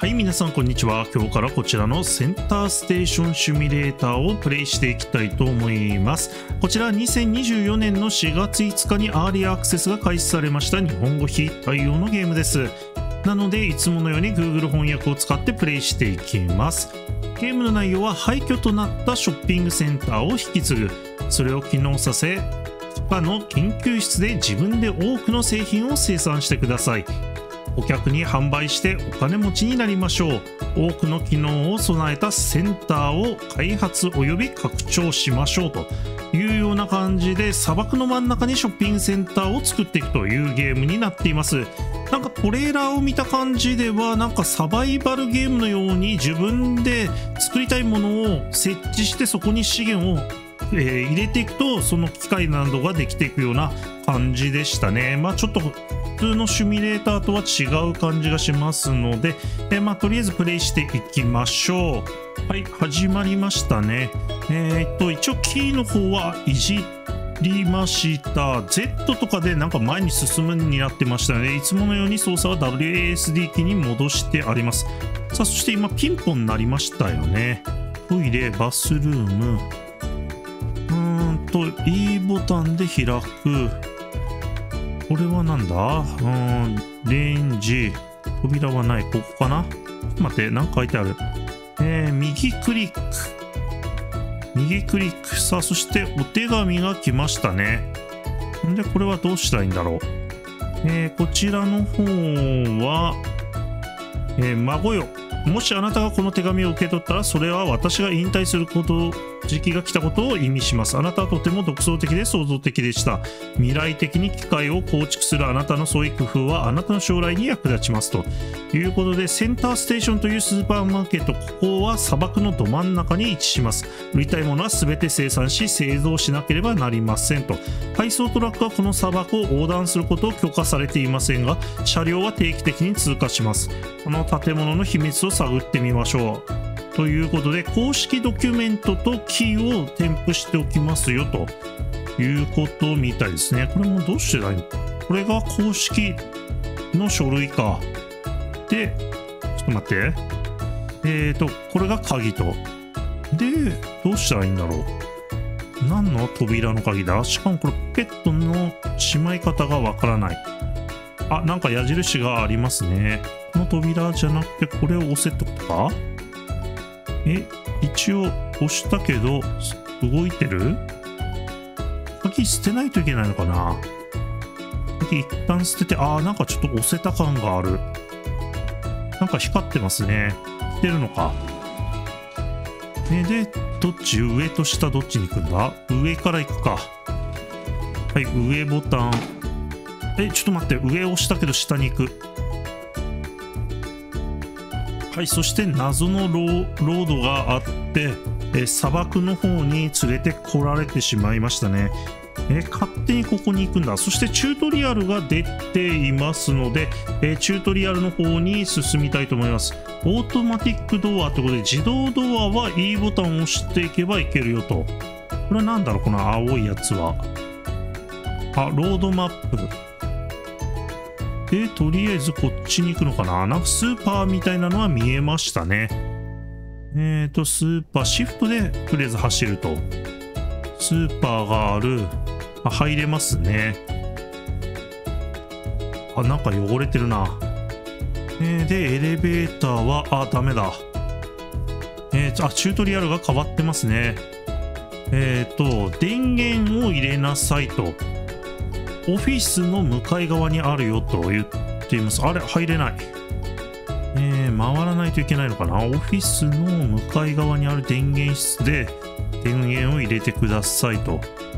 はい、皆さんこんにちは。今日からこちらのセンターステーションシミュレーターをプレイしていきたいと思います。こちらは2024年の4月5日にアーリーアクセスが開始されました日本語非対応のゲームです。なのでいつものように Google 翻訳を使ってプレイしていきます。ゲームの内容は廃墟となったショッピングセンターを引き継ぐ。それを機能させ、地下の研究室で自分で多くの製品を生産してください。お客に販売してお金持ちになりましょう。多くの機能を備えたセンターを開発および拡張しましょうというような感じで、砂漠の真ん中にショッピングセンターを作っていくというゲームになっています。なんかトレーラーを見た感じでは、なんかサバイバルゲームのように自分で作りたいものを設置して、そこに資源を入れていくと、その機械などができていくような感じでしたね。まあちょっと普通のシミュレーターとは違う感じがしますので、とりあえずプレイしていきましょう。はい、始まりましたね。一応キーの方はいじりました。Z とかでなんか前に進むになってましたので、いつものように操作は WASD キーに戻してあります。さあ、そして今ピンポンになりましたよね。トイレ、バスルーム。E ボタンで開く。これはなんだ？レンジ。扉はない。ここかな？待って、なんか書いてある。右クリック。右クリック。さあ、そしてお手紙が来ましたね。んで、これはどうしたらいいんだろう。こちらの方は、孫よ。もしあなたがこの手紙を受け取ったら、それは私が引退する時期が来たことを意味します。あなたはとても独創的で創造的でした。未来的に機械を構築するあなたの創意工夫はあなたの将来に役立ちます。ということで、センターステーションというスーパーマーケット、ここは砂漠のど真ん中に位置します。売りたいものは全て生産し製造しなければなりませんと。配送トラックはこの砂漠を横断することを許可されていませんが、車両は定期的に通過します。この建物の秘密を探ってみましょう。ということで、公式ドキュメントとキーを添付しておきますよということみたいですね。これもどうしてだいの？これが公式の書類か。で、ちょっと待って。これが鍵と。で、どうしたらいいんだろう。何の扉の鍵だ？しかもこれポケットのしまい方がわからない。あ、なんか矢印がありますね。この扉じゃなくて、これを押せってことか？一応押したけど、動いてる？鍵捨てないといけないのかな？鍵一旦捨てて、なんかちょっと押せた感がある。なんか光ってますね。来てるのか。で、どっち？上と下どっちに行くんだ？上から行くか。はい、上ボタン。ちょっと待って、上押したけど下に行く。はい、そして謎のロードがあって、砂漠の方に連れてこられてしまいましたね。勝手にここに行くんだ。そしてチュートリアルが出ていますので、チュートリアルの方に進みたいと思います。オートマティックドアということで、自動ドアは E ボタンを押していけばいけるよと。これは何だろう、この青いやつは。ロードマップ。とりあえずこっちに行くのかな。なんかスーパーみたいなのは見えましたね。スーパー、シフトでとりあえず走ると。スーパーがある。入れますね。なんか汚れてるな。で、エレベーターは、ダメだ。チュートリアルが変わってますね。電源を入れなさいと。オフィスの向かい側にあるよと言っています。あれ、入れない。回らないといけないのかな。オフィスの向かい側にある電源室で電源を入れてくださいと。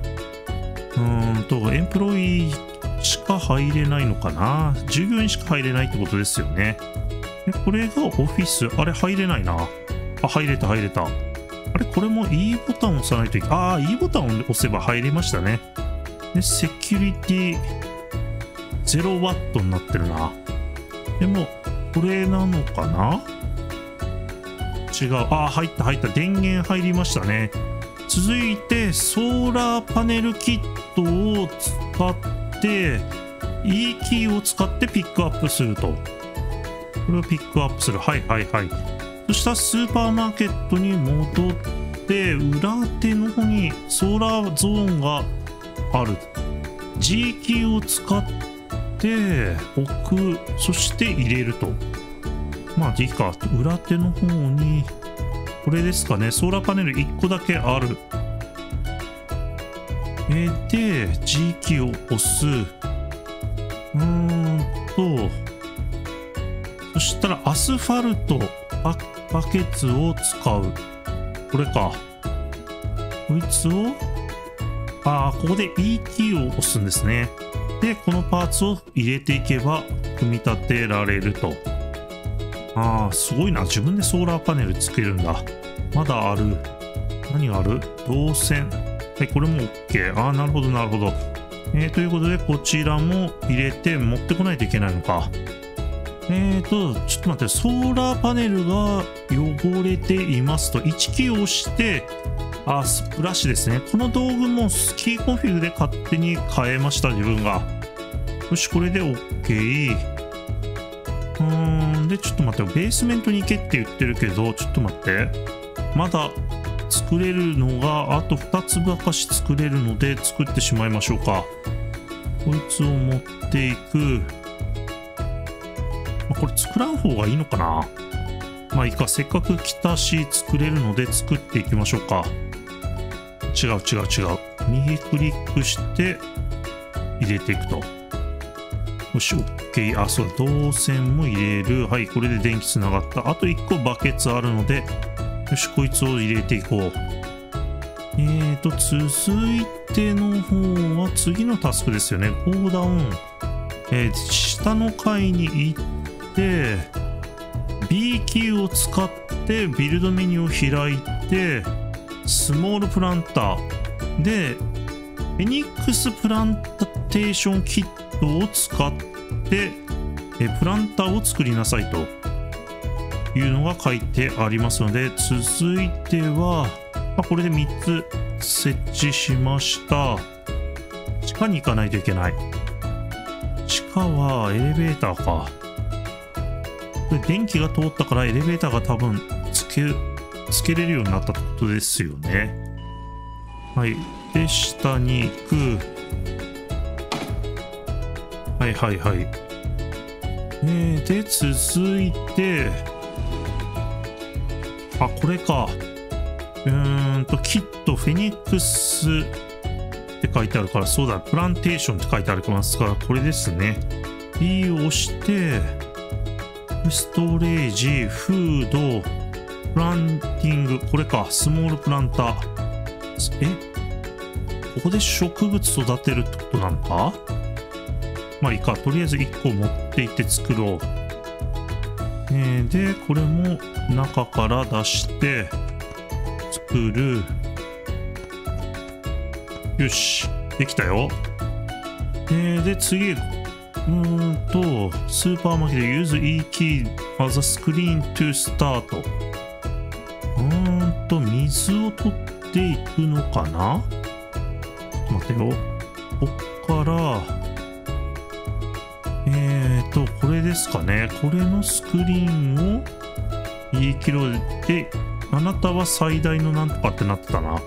エンプロイしか入れないのかな。従業員しか入れないってことですよね。これがオフィス。あれ、入れないな。入れた、入れた。あれ、これも E ボタンを押さないといけない。E ボタンを押せば入りましたね。で、セキュリティ0ワットになってるな。でも、これなのかな？違う。入った。電源入りましたね。続いて、ソーラーパネルキットを使って、E キーを使ってピックアップすると。 これをピックアップする。はいはいはい。そしたらスーパーマーケットに戻って、裏手の方にソーラーゾーンがある。G キーを使って置く、そして入れると。まあいいか。裏手の方に、これですかね。ソーラーパネル1個だけある。で、G キーを押す。そしたらアスファルト、バケツを使う。これか。こいつを、ここで E キーを押すんですね。で、このパーツを入れていけば、組み立てられると。すごいな。自分でソーラーパネル作れるんだ。まだある。何がある？導線。はい、これも OK。なるほど、なるほど。ということで、こちらも入れて持ってこないといけないのか。ちょっと待って、ソーラーパネルが汚れていますと、1キーを押して、スプラッシュですね。この道具もキーコンフィグで勝手に変えました、自分が。よし、これで OK。で、ちょっと待って、ベースメントに行けって言ってるけど、ちょっと待って。まだ作れるのが、あと2つばかし作れるので、作ってしまいましょうか。こいつを持っていく。これ作らん方がいいのかな。まあいいか、せっかく来たし作れるので作っていきましょうか。違う。右クリックして入れていくと。よし、OK。そうだ、導線も入れる。はい、これで電気つながった。あと1個バケツあるので、よし、こいつを入れていこう。続いての方は次のタスクですよね。ゴーダウン。下の階に行って、B キーを使ってビルドメニューを開いて、スモールプランターで、フェニックスプランテーションキットを使って、プランターを作りなさいというのが書いてありますので、続いては、これで3つ設置しました。地下に行かないといけない。地下はエレベーターか。これ電気が通ったからエレベーターが多分つけれるようになったってことですよね。はい。で、下に行く。はいはいはい。で、続いて、これか。キット、フェニックスって書いてあるから、そうだ、プランテーションって書いてありますから、これですね。B を押して、ストレージ、フード、プランティング、これか、スモールプランター。ここで植物育てるってことなのか？まあいいか、とりあえず1個持っていって作ろう。で、これも中から出して作る。よし、できたよ。で、次、スーパーマーケット use E key as a screen to start。水を取っていくのかな？待てよ。こっから、これですかね。これのスクリーンをEキロで、あなたは最大のなんとかってなってたな。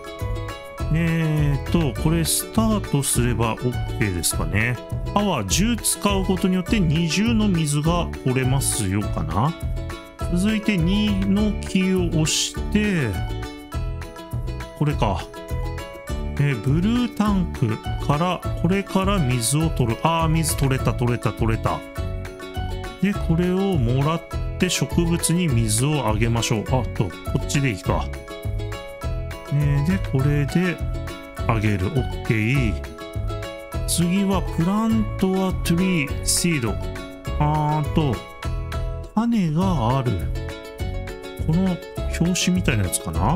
これスタートすれば OK ですかね。パワー10使うことによって20の水が取れますよかな。続いて2のキーを押して、これか。ブルータンクから、これから水を取る。水取れた。で、これをもらって植物に水をあげましょう。こっちでいいか。で、これであげる。OK。次はプラントはトリーシード。種がある。この表紙みたいなやつかな？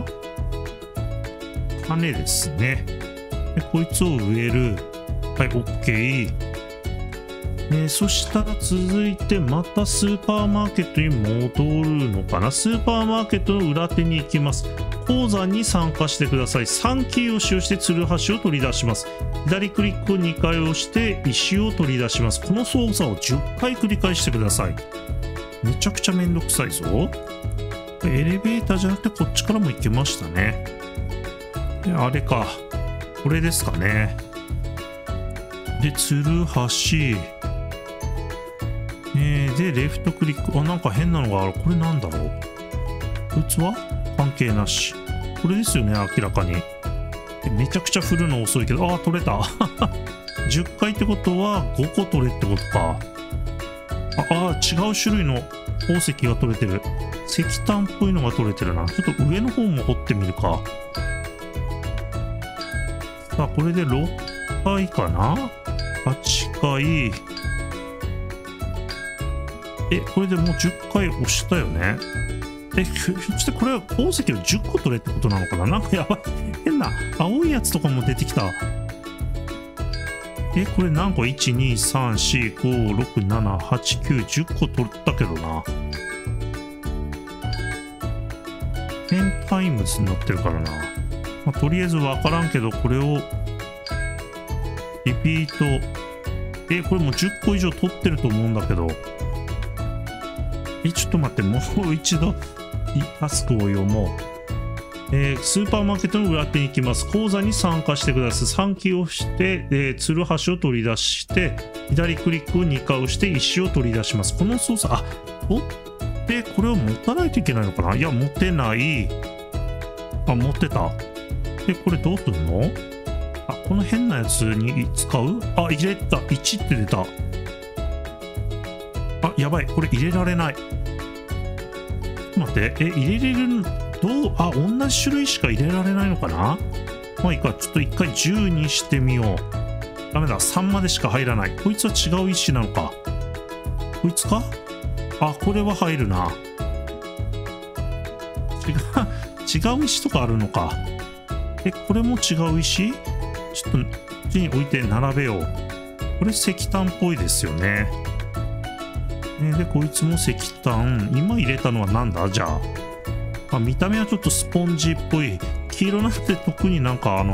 種ですね。で、こいつを植える。はい、OK。そしたら続いてまたスーパーマーケットに戻るのかな。スーパーマーケットの裏手に行きます。鉱山に参加してください。3キーを使用してツルハシを取り出します。左クリックを2回押して石を取り出します。この操作を10回繰り返してください。 めちゃくちゃめんどくさいぞ。エレベーターじゃなくてこっちからも行けましたね。で、あれか。これですかね。で、ツルハシ。で、レフトクリック。あ、なんか変なのがある。これなんだろう。こいつは関係なし。これですよね、明らかに。めちゃくちゃ振るの遅いけど、あ、取れた。10回ってことは5個取れってことか。違う種類の宝石が取れてる。石炭っぽいのが取れてるな。ちょっと上の方も掘ってみるか。さあ、これで6回かな ?8 回。これでもう10回押したよね。ひょっとしてこれは宝石を10個取れってことなのかな。なんかやばい。変な青いやつとかも出てきた。これ何個 ?1、2、3、4、5、6、7、8、9、10個取ったけどな。10タイムズになってるからな。まあ、とりあえずわからんけど、これを、リピート。これもう10個以上取ってると思うんだけど。ちょっと待って、もう一度、タスクを読もう。スーパーマーケットの裏手に行きます。講座に参加してください。3機を押して、ツルハシを取り出して、左クリックを2回押して石を取り出します。この操作、取ってこれを持たないといけないのかな。いや、持てない。持ってた。これどうするの？この変なやつに使う？入れた。1って出た。やばい。これ入れられない。ちょっと待って。入れれる同じ種類しか入れられないのかな。まあいいか。ちょっと一回10にしてみよう。ダメだ。3までしか入らない。こいつは違う石なのか。こいつか？これは入るな。違う石とかあるのか。これも違う石？ちょっとこっちに置いて並べよう。これ石炭っぽいですよね。で、こいつも石炭。今入れたのはなんだ？じゃあ。見た目はちょっとスポンジっぽい。黄色なんて特になんか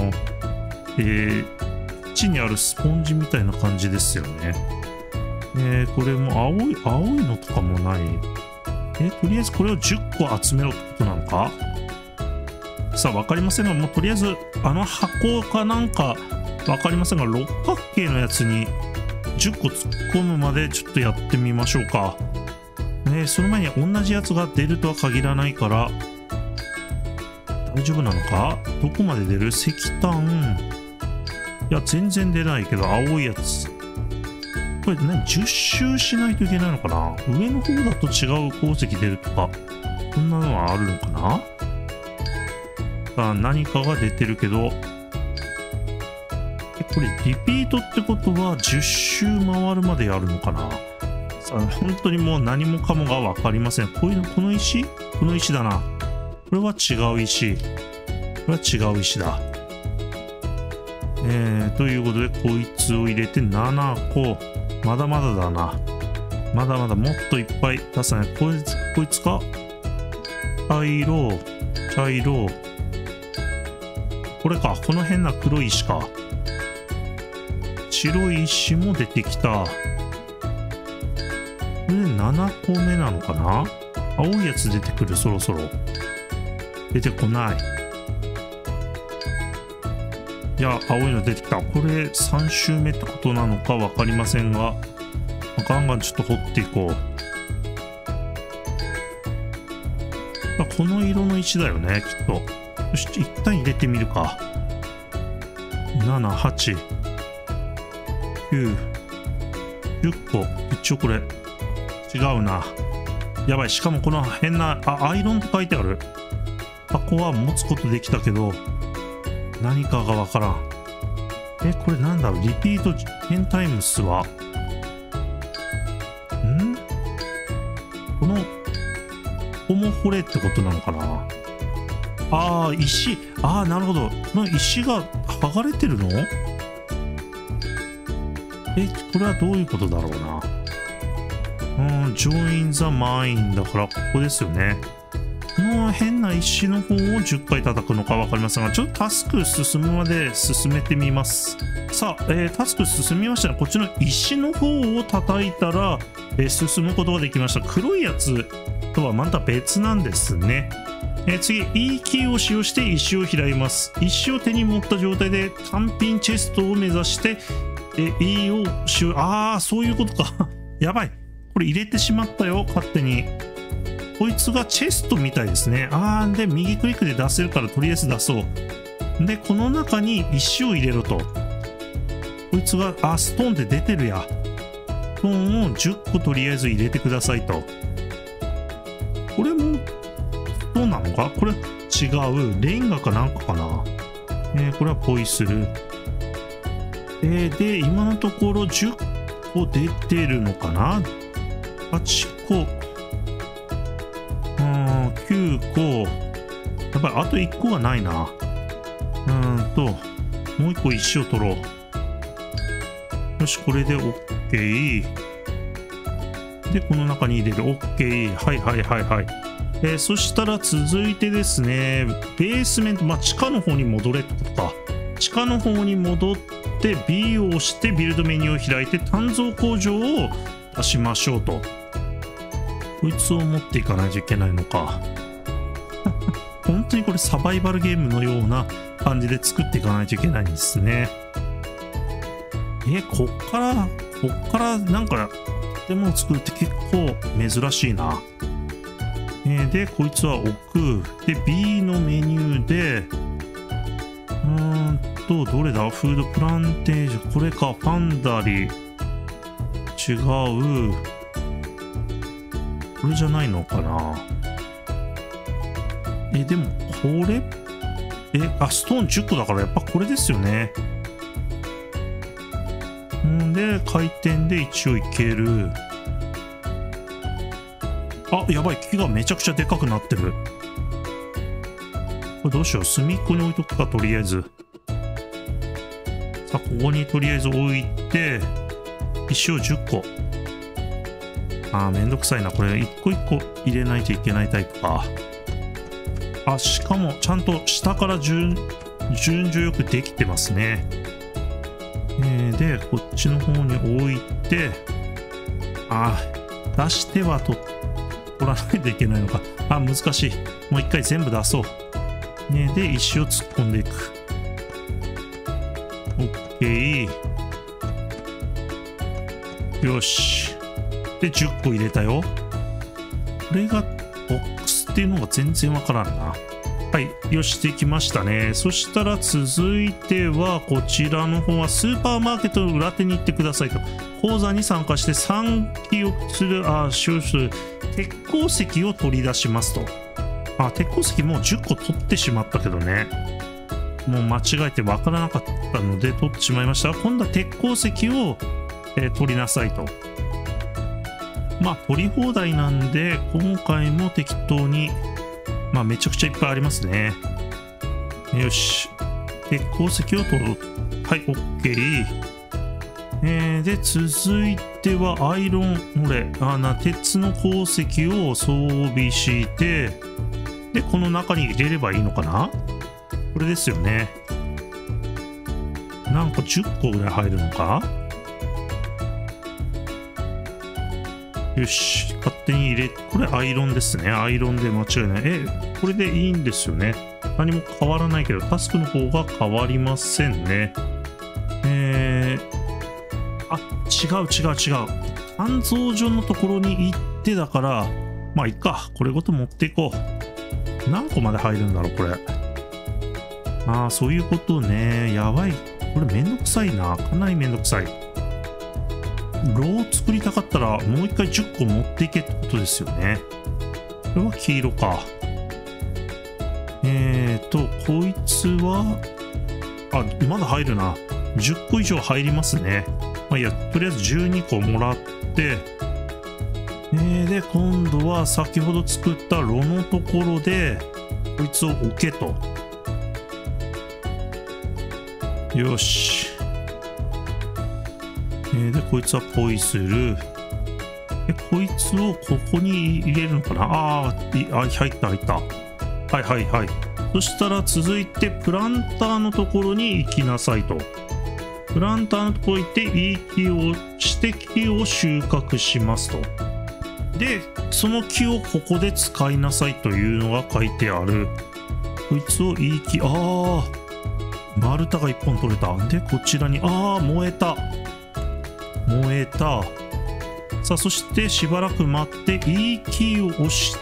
地にあるスポンジみたいな感じですよね。これも青いのとかもない。とりあえずこれを10個集めろってことなのか？さあ、わかりませんが、もうとりあえず、箱かなんかわかりませんが、六角形のやつに10個突っ込むまでちょっとやってみましょうか。その前に同じやつが出るとは限らないから、大丈夫なのか？どこまで出る？石炭。いや、全然出ないけど、青いやつ。これ何？ 10 周しないといけないのかな？上の方だと違う鉱石出るとか、こんなのはあるのかな？何かが出てるけど、これリピートってことは10周回るまでやるのかな？本当にもう何もかもが分かりません。この石？この石だな。これは違う石。これは違う石だ。ということで、こいつを入れて7個。まだまだだな。まだまだもっといっぱい出さない。こいつか？茶色。これか。この変な黒い石か。白い石も出てきた。これで7個目なのかな？青いやつ出てくる、そろそろ。出てこない。いや、青いの出てきた。これ3周目ってことなのか分かりませんが、ガンガンちょっと掘っていこう。この色の石だよね、きっと。よし、一旦入れてみるか。7、8、9、10個。一応これ、違うな。やばい、しかもこの変な、アイロンって書いてある。箱は持つことできたけど、何かがわからん。これなんだろう、リピート10タイムスは、ここも掘れってことなのかな。石。なるほど。この石が剥がれてるの？これはどういうことだろうな。join the mine だから、ここですよね。この変な石の方を10回叩くのか分かりませんが、ちょっとタスク進むまで進めてみます。さあ、タスク進みましたね。こっちの石の方を叩いたら、 進むことができました。黒いやつとはまた別なんですね。次 E キーを使用して石を開います。石を手に持った状態で単品チェストを目指して、E を使用。ああ、そういうことか。やばい。これ入れてしまったよ、勝手に。こいつがチェストみたいですね。あー、で、右クリックで出せるからとりあえず出そう。で、この中に石を入れろと。こいつが、ストーンって出てるや。ストーンを10個とりあえず入れてくださいと。これも、どうなのかこれ違う。レンガかなんかかな。これはポイする。で、今のところ10個出てるのかな ?8 個。9個。やっぱりあと1個がないな。もう1個石を取ろう。よし、これで OK。で、この中に入れる。OK。はいはいはいはい。そしたら続いてですね、ベースメント、地下の方に戻れってことか。地下の方に戻って B を押してビルドメニューを開いて鍛造工場を出しましょうと。こいつを持っていかないといけないのか。本当にこれサバイバルゲームのような感じで作っていかないといけないんですね。こっからなんか建物を作るって結構珍しいな。で、こいつは置く。で、B のメニューで、どれだフードプランテージ、これか、ファンダリー。違う。これじゃないのかな。でも、これ、ストーン10個だからやっぱこれですよね。で、回転で一応いける。やばい。木がめちゃくちゃでかくなってる。これどうしよう。隅っこに置いとくか、とりあえず。さあ、ここにとりあえず置いて、石を10個。めんどくさいな。これ、一個一個入れないといけないタイプか。しかも、ちゃんと下から順序よくできてますね。で、こっちの方に置いて、出しては取らないといけないのか。難しい。もう一回全部出そう。で、石を突っ込んでいく。OK。よし。で、10個入れたよ。これがボックスっていうのが全然わからんな。はい。よし、できましたね。そしたら続いては、こちらの方はスーパーマーケットの裏手に行ってくださいと。講座に参加して3機をする、使用する鉄鉱石を取り出しますと。鉄鉱石もう10個取ってしまったけどね。もう間違えてわからなかったので取ってしまいました。今度は鉄鉱石を、取りなさいと。取り放題なんで、今回も適当に、めちゃくちゃいっぱいありますね。よし。鉄鉱石を取る。はい、OK。で、続いてはアイロン、鉄の鉱石を装備して、で、この中に入れればいいのかな？これですよね。なんか10個ぐらい入るのか？よし。勝手に入れ、これアイロンですね。アイロンで間違いない。これでいいんですよね。何も変わらないけど、タスクの方が変わりませんね。違う。鍛造所のところに行ってだから、いいか。これごと持っていこう。何個まで入るんだろう、これ。そういうことね。やばい。これめんどくさいな。かなりめんどくさい。炉を作りたかったら、もう一回10個持っていけってことですよね。これは黄色か。こいつは、まだ入るな。10個以上入りますね。いや、とりあえず12個もらって、で、今度は先ほど作った炉のところで、こいつを置けと。よし。で、こいつはポイする。で、こいつをここに入れるのかな？入った。はい。そしたら続いて、プランターのところに行きなさいと。プランターのところ行って、E キーをしして木を収穫しますと。で、その木をここで使いなさいというのが書いてある。こいつをいい木、丸太が1本取れた。で、こちらに、燃えた。燃えた。さあ、そしてしばらく待って、いい木を押して、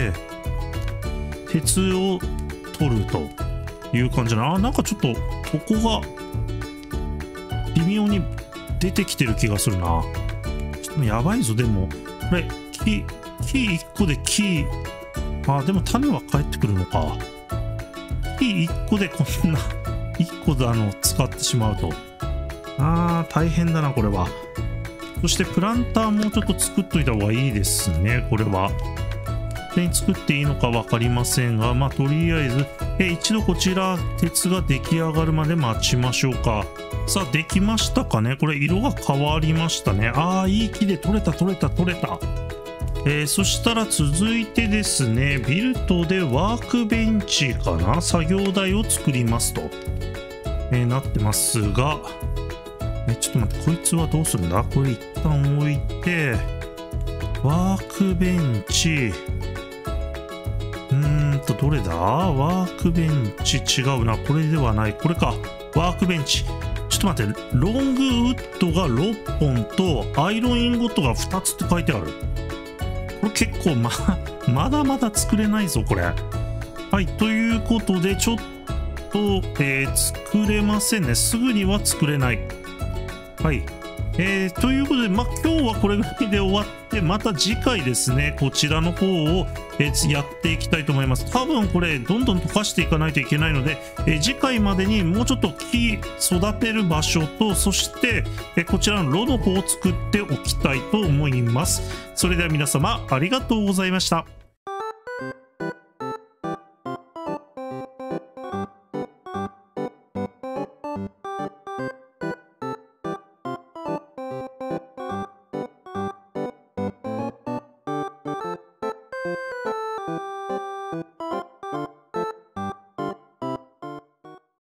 鉄を取るという感じだな。なんかちょっと、ここが、微妙に出てきてる気がするな。ちょっとやばいぞ、でも。これ、木1個で木、でも種は返ってくるのか。木1個でこんな、1個で使ってしまうと。大変だな、これは。そしてプランターもちょっと作っといた方がいいですね、これは。勝手に作っていいのか分かりませんが、とりあえず、一度こちら、鉄が出来上がるまで待ちましょうか。さあ、できましたかね。これ、色が変わりましたね。いい木で取れた。そしたら続いてですね、ビルトでワークベンチかな、作業台を作りますと、なってますが、ちょっと待って、こいつはどうするんだ。これ一旦置いて、ワークベンチ、どれだ。ワークベンチ違うな。これではない。これか。ワークベンチ。ちょっと待って、ロングウッドが6本とアイロンインゴットが2つって書いてある。これ結構まだまだ作れないぞ、これ。はい、ということで、ちょっと、作れませんね。すぐには作れない。はい。ということで、今日はこれぐらいで終わって、また次回ですね、こちらの方を、やっていきたいと思います。多分これ、どんどん溶かしていかないといけないので、次回までにもうちょっと木育てる場所と、そして、こちらの炉の方を作っておきたいと思います。それでは皆様、ありがとうございました。